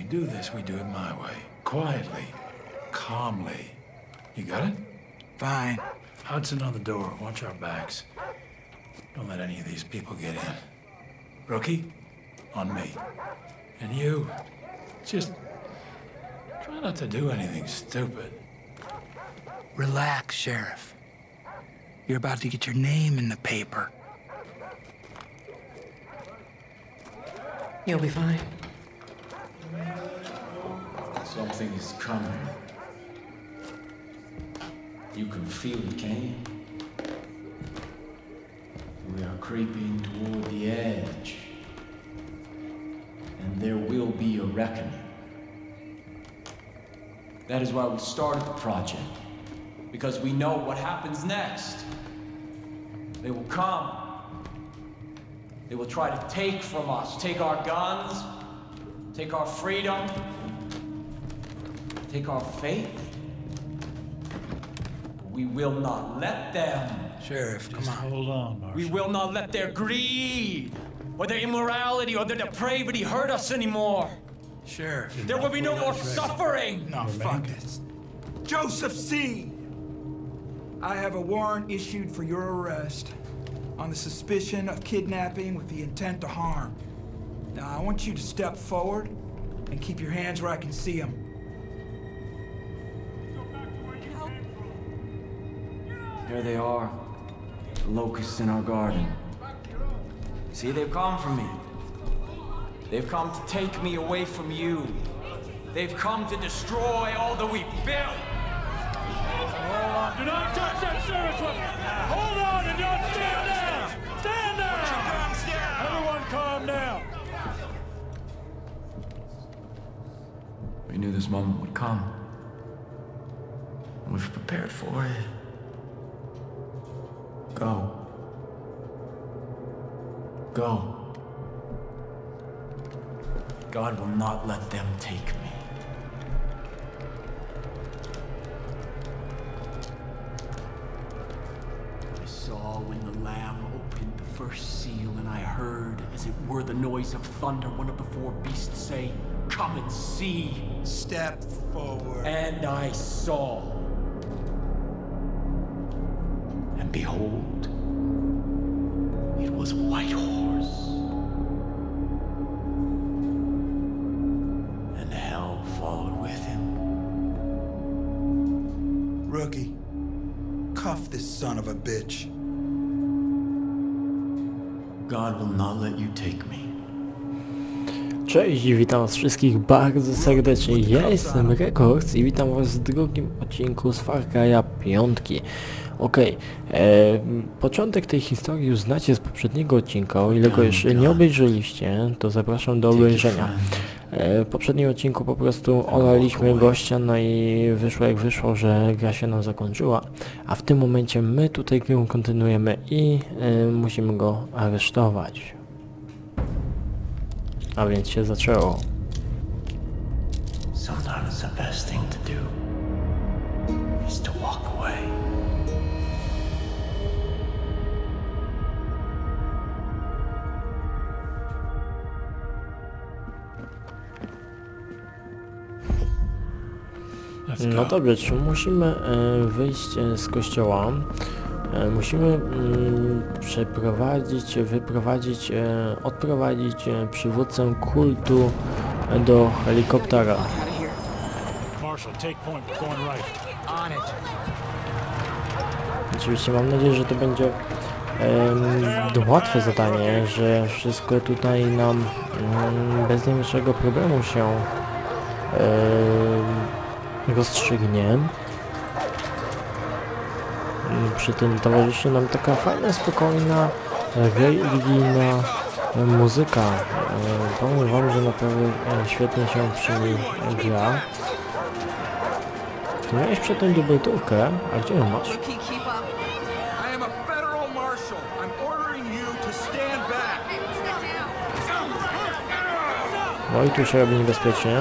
do this, we do it my way. Quietly. Calmly. You got it? Fine. Hudson on the door. Watch our backs. Don't let any of these people get in. Rookie, on me. And you, just try not to do anything stupid. Relax, Sheriff. You're about to get your name in the paper. You'll be fine. Something is coming. You can feel it, can you? We are creeping toward the edge. And there will be a reckoning. That is why we started the project. Because we know what happens next. They will come. They will try to take from us, take our guns, take our freedom, take our faith. We will not let them. Sheriff, come on. Hold on, Marshal. We will not let their greed, or their immorality, or their depravity hurt us anymore. Sheriff. There will be no more suffering. No, fuck this. Joseph C. I have a warrant issued for your arrest on the suspicion of kidnapping with the intent to harm. Now, I want you to step forward and keep your hands where I can see them. There they are, the locusts in our garden. See, they've come for me. They've come to take me away from you. They've come to destroy all that we built. Do not touch that service weapon! Hold on and don't stand down! Stand down! Everyone calm down! We knew this moment would come. And we've prepared for it. Go. Go. God will not let them take me. I saw when the Lamb opened the first seal, and I heard, as it were the noise of thunder, one of the four beasts say, "Come and see." Step forward. And I saw. And behold, it was a white horse. And hell followed with him. Rookie, cuff this son of a bitch. God will not let you take me. Cześć, witam was wszystkich bardzo serdecznie, ja jestem Rekords i witam was w drugim odcinku z Far Cry'a 5. Okej, początek tej historii już znacie z poprzedniego odcinka, o ile go jeszcze nie obejrzeliście, to zapraszam do obejrzenia. W poprzednim odcinku po prostu olaliśmy gościa, no i wyszło jak wyszło, że gra się nam zakończyła, a w tym momencie my tutaj grę kontynuujemy i musimy go aresztować. A więc się zaczęło. Sometimes the best thing to do is to walk away. No dobrze, czy musimy wyjść z kościoła? Musimy odprowadzić przywódcę kultu do helikoptera. Oczywiście mam nadzieję, że to będzie łatwe zadanie, że wszystko tutaj nam bez najmniejszego problemu się rozstrzygnie. Przy tym towarzyszy nam taka fajna, spokojna, religijna muzyka. Powiem wam, że naprawdę świetnie się przy niej gra. Ty miałeś przedtem dubeltówkę, a gdzie ją masz? No i tu się robi niebezpiecznie.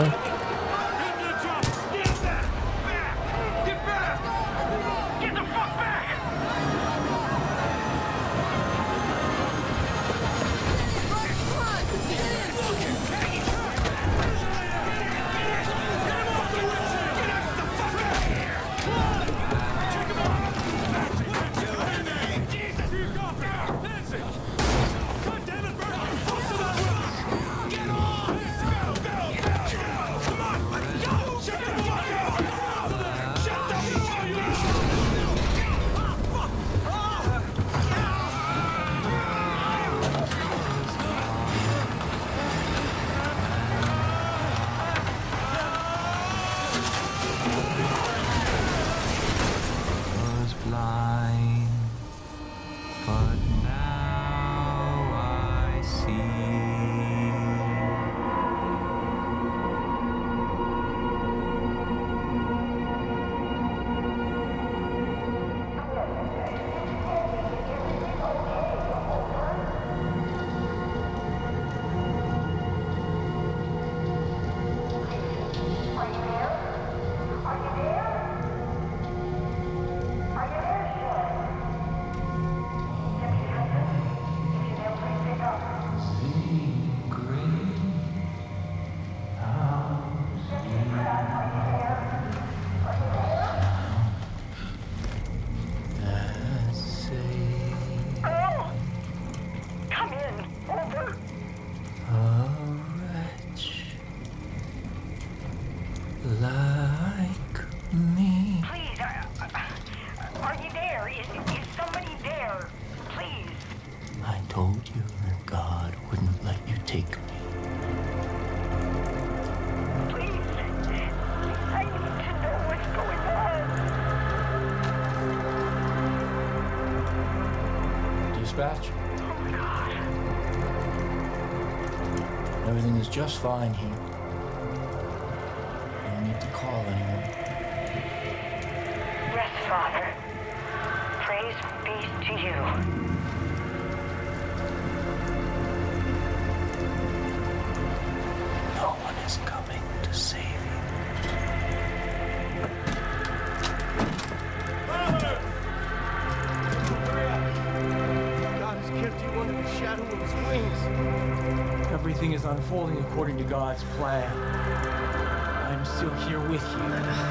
Dispatch? Everything is just fine here. No need to call anyone. Rest, Father. Praise be to you. No one is coming to save you. God has kept you under the shadow of his wings. Everything is unfolding according to God's plan. I'm still here with you.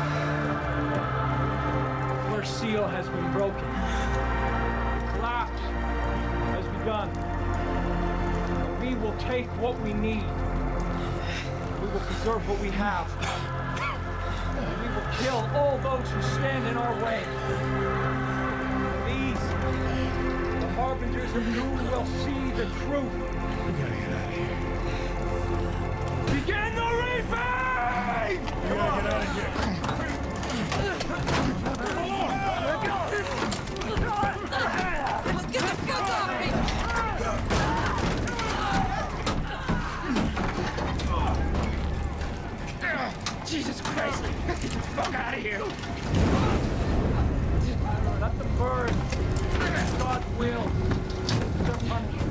The first seal has been broken. The collapse has begun. We will take what we need. We will preserve what we have. And we will kill all those who stand in our way. These, the harbingers of doom, will see the truth. We gotta get out of here. Begin the reaping! We gotta get out of here. Get the fuck off me! Jesus Christ! Get the fuck out of here! Let them burn. That's God's will. Their punishment.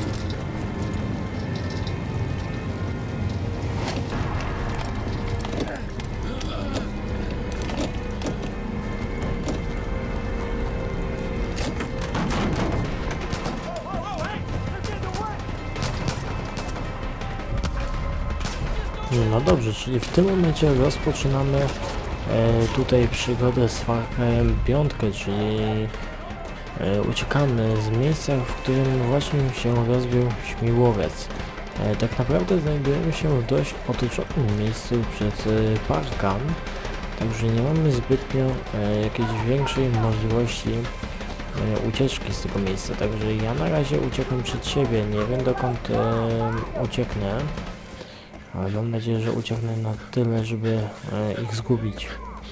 No dobrze, czyli w tym momencie rozpoczynamy tutaj przygodę z Far Cry'em 5, czyli uciekamy z miejsca, w którym właśnie się rozbił śmigłowiec. Tak naprawdę znajdujemy się w dość otoczonym miejscu przed parkiem, także nie mamy zbytnio jakiejś większej możliwości ucieczki z tego miejsca, także ja na razie uciekam przed siebie, nie wiem dokąd ucieknę. Ale mam nadzieję, że ucieknę na tyle, żeby ich zgubić.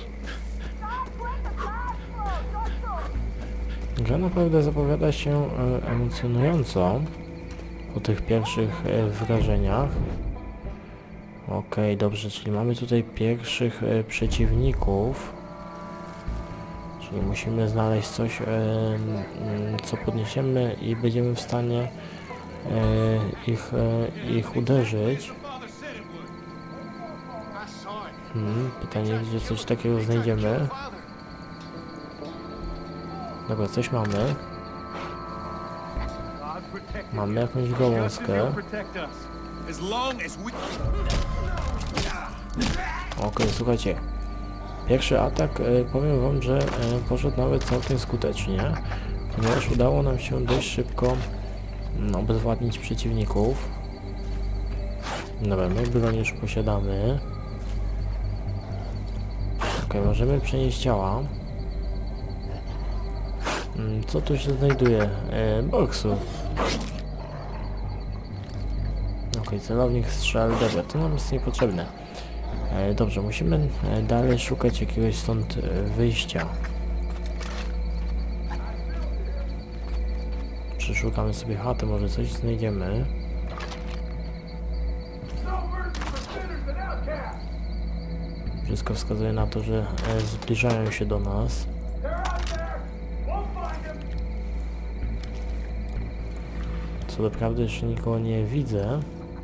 Gra naprawdę zapowiada się emocjonująco po tych pierwszych wrażeniach. Okej, dobrze, czyli mamy tutaj pierwszych przeciwników. Czyli musimy znaleźć coś, co podniesiemy i będziemy w stanie ich uderzyć. Pytanie, gdzie coś takiego znajdziemy. Dobra, coś mamy. Mamy jakąś gałązkę. Okej, słuchajcie. Pierwszy atak, powiem wam, że poszedł nawet całkiem skutecznie, ponieważ udało nam się dość szybko obezwładnić przeciwników. Dobra, my broń już posiadamy. Możemy przenieść ciała. Co tu się znajduje? Boksu. Celownik strzel. Dobra, to nam jest niepotrzebne. Dobrze, musimy dalej szukać jakiegoś stąd wyjścia. Przeszukamy sobie chatę, może coś znajdziemy. Wszystko wskazuje na to, że zbliżają się do nas. Co doprawdy jeszcze nikogo nie widzę.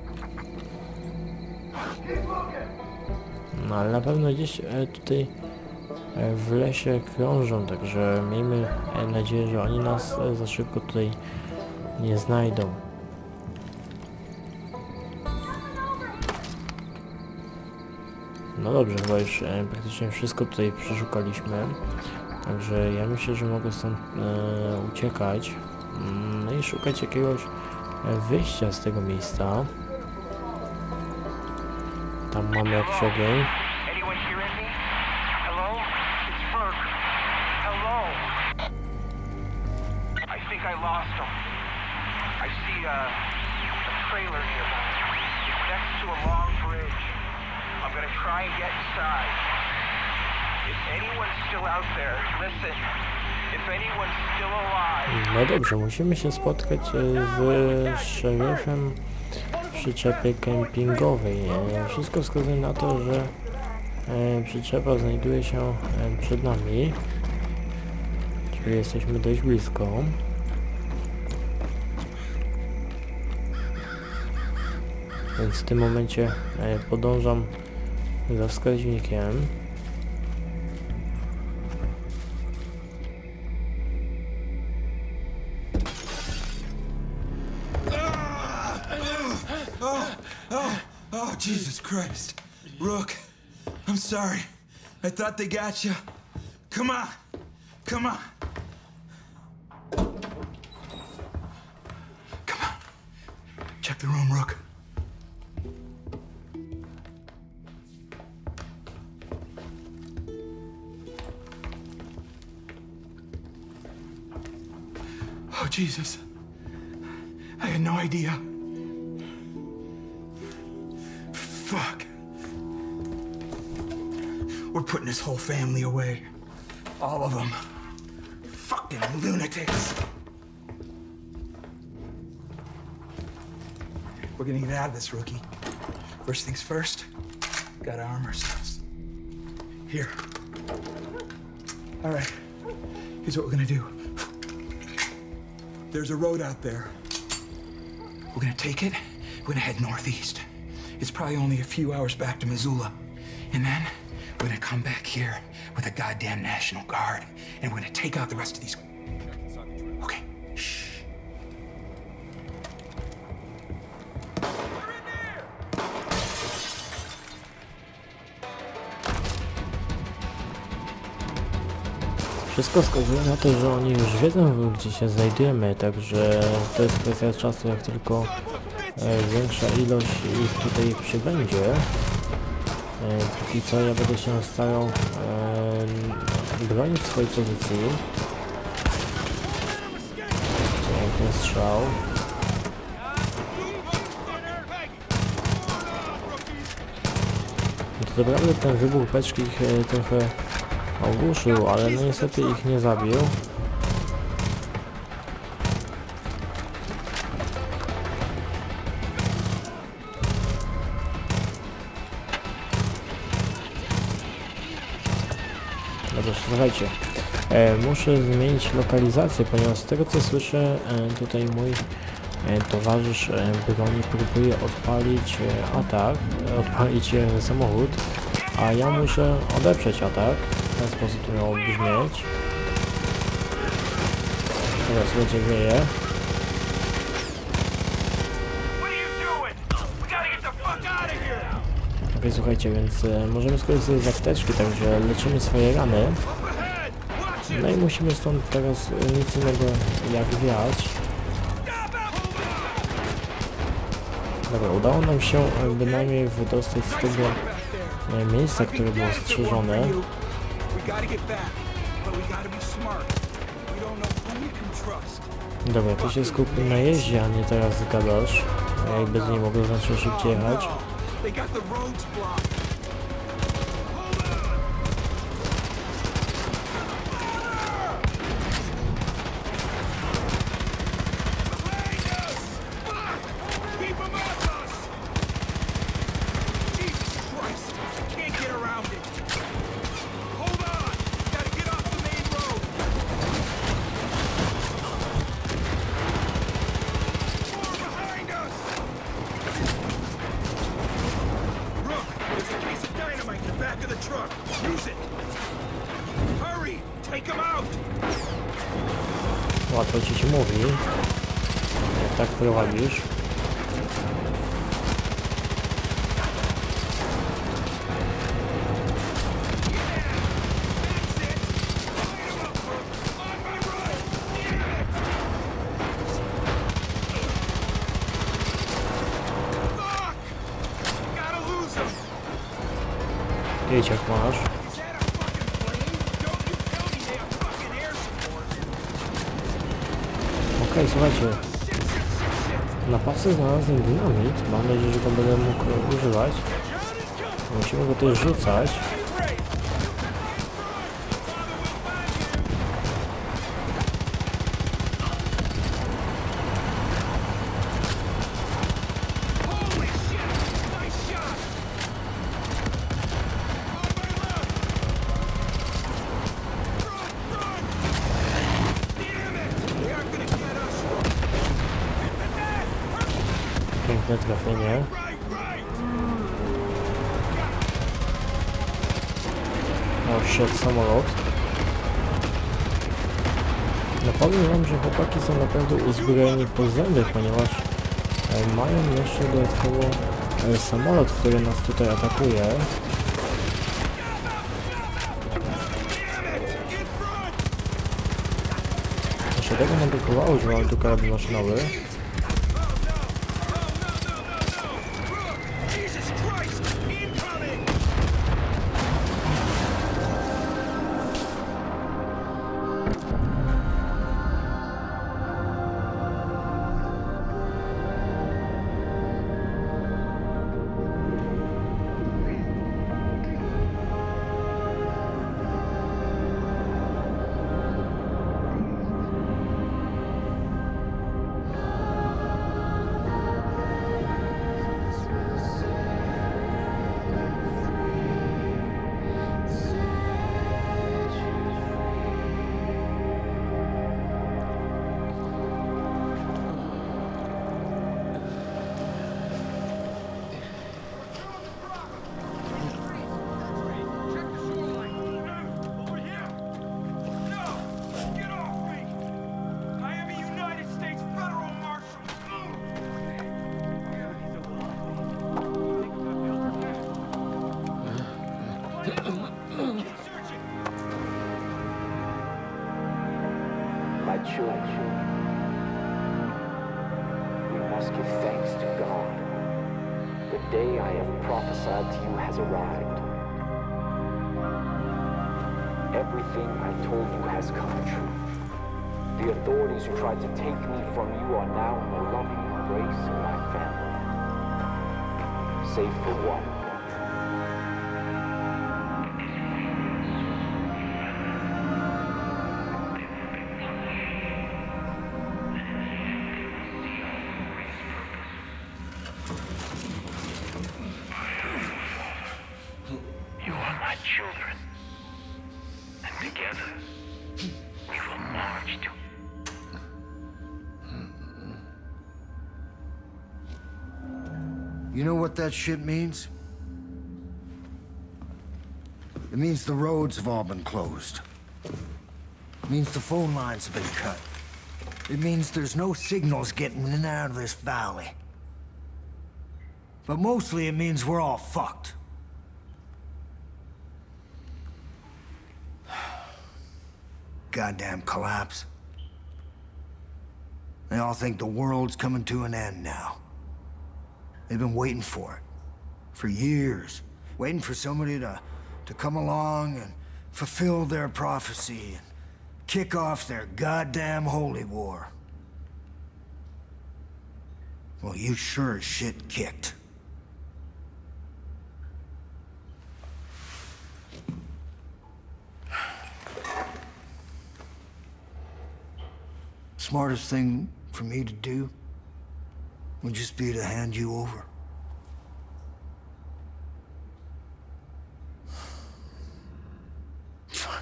No ale na pewno gdzieś tutaj w lesie krążą, także miejmy nadzieję, że oni nas za szybko tutaj nie znajdą. No dobrze, chyba już praktycznie wszystko tutaj przeszukaliśmy, także ja myślę, że mogę stąd uciekać, no i szukać jakiegoś wyjścia z tego miejsca. Tam mamy jakiś ogień. I'm gonna try and get inside. If anyone's still out there, listen. No dobrze, musimy się spotkać z szeryfem w przyczepie kempingowej. Wszystko wskazuje na to, że przyczepa znajduje się przed nami, czyli jesteśmy dość blisko. Więc w tym momencie podążam za wskaźnikiem. Oh, Jesus Christ. Rook, I'm sorry. I thought they got you. Come on. Come on. Come on. Check the room, Rook. Oh, Jesus. I had no idea. Fuck. We're putting this whole family away. All of them. Fucking lunatics. We're gonna get out of this, Rookie. First things first, gotta arm ourselves. Here. All right, here's what we're gonna do. There's a road out there. We're gonna take it, we're gonna head northeast. It's probably only a few hours back to Missoula. And then we're gonna come back here with a goddamn National Guard, and we're gonna take out the rest of these. Okay, shh. Wszystko wskazuje na to, że oni już wiedzą, gdzie się znajdujemy, także to jest kwestia czasu, jak tylko większa ilość ich tutaj przybędzie. Póki co ja będę się starał bronić swojej pozycji. Piękny strzał. To naprawdę ten wybuch beczki ich trochę ogłuszył, ale no niestety ich nie zabił. Dobrze, słuchajcie, muszę zmienić lokalizację, ponieważ z tego co słyszę, tutaj mój towarzysz broni próbuje odpalić atak, odpalić samochód, a ja muszę odeprzeć atak. W ten sposób to miało brzmieć. Dobra, słuchajcie, wieje. Okej, słuchajcie, więc możemy skorzystać z apteczki, także leczymy swoje rany. No i musimy stąd teraz nic innego jak wiać. Dobra, udało nam się bynajmniej wydostać z tego miejsca, które było strzeżone. Dobra, ty się skup na jeździe, a nie teraz gadasz. Ja bez niej mogę znacznie szybciej jechać. Łatwo ci się mówi, jak tak prowadzisz. Jedź jak masz. Okej, słuchajcie, na pasce znalazłem dynamit, mam nadzieję, że go będę mógł używać. Musimy go też rzucać. Świetne trafienie. O shit, samolot. No powiem wam, że chłopaki są naprawdę uzbrojeni po zęby, ponieważ mają jeszcze dodatkowo samolot, który nas tutaj atakuje. Jeszcze tego nam brakowało, że mamy tu karabin maszynowy. My children, we must give thanks to God. The day I have prophesied to you has arrived. Everything I told you has come true. The authorities who tried to take me from you are now in the loving embrace of my family. Save for one. You are my children, and together we will march to... You know what that shit means? It means the roads have all been closed. It means the phone lines have been cut. It means there's no signals getting in and out of this valley. But mostly it means we're all fucked. Goddamn collapse. They all think the world's coming to an end now. They've been waiting for it. For years. Waiting for somebody to come along and fulfill their prophecy and kick off their goddamn holy war. Well, you sure as shit kicked. Smartest thing for me to do would just be to hand you over. Fuck.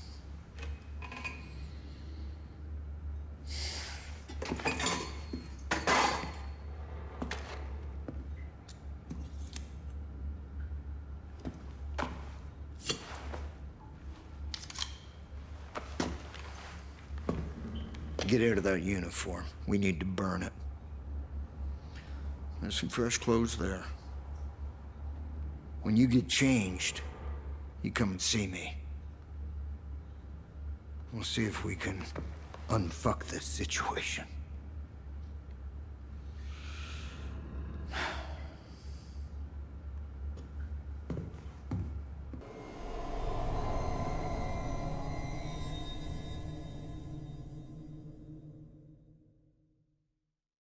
Get out of that uniform. We need to burn it. There's some fresh clothes there. When you get changed, you come and see me. We'll see if we can unfuck this situation.